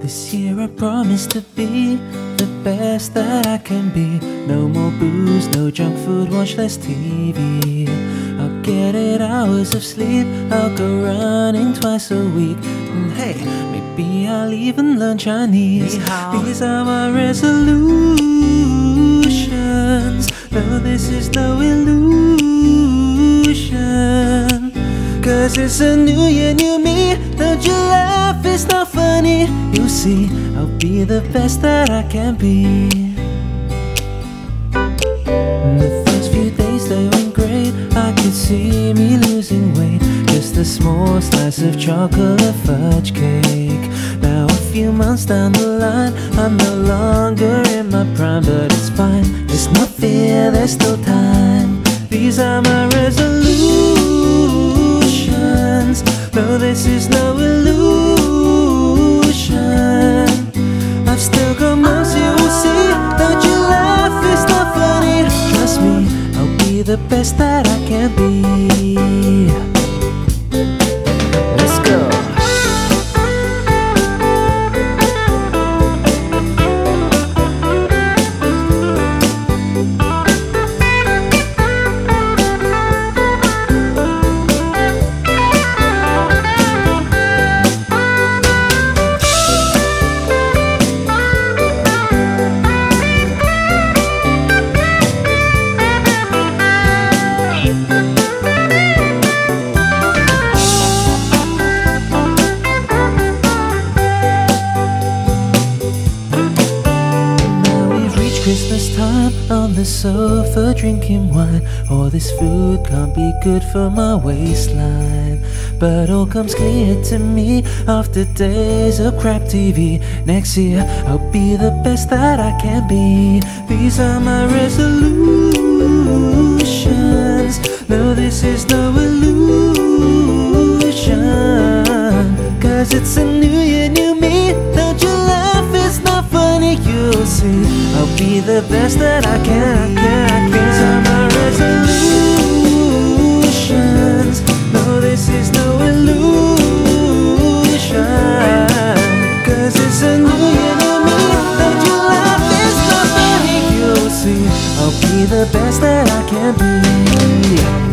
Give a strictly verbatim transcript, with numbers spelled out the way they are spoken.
This year I promise to be the best that I can be. No more booze, no junk food, watch less T V. I'll get eight hours of sleep, I'll go running twice a week. And hey, maybe I'll even learn Chinese. These are my resolutions. No, this is no illusion. Cause it's a new year, new me. Don't you laugh, it's not funny. You see, I'll be the best that I can be. And the first few days they went great. I could see me losing weight. Just a small slice of chocolate fudge cake. Now a few months down the line, I'm no longer in my prime. But it's fine, there's no fear, there's still time. These are my resolutions. No, this is no illusion. I've still got most, you will see. Don't you laugh, it's not funny. Trust me, I'll be the best that I can be. Let's go. Christmas time on the sofa drinking wine. All this food can't be good for my waistline. But all comes clear to me after days of crap T V. Next year I'll be the best that I can be. These are my resolutions. No, this is no illusion. Cause it's a new year, new me. Don't you laugh, it's not funny. You'll see, I'll be the best that I can, can, can. These are my resolutions. No, this is no illusion. Cause it's a new year, new me. Don't you laugh, it's not funny. You'll see, I'll be the best that I can be.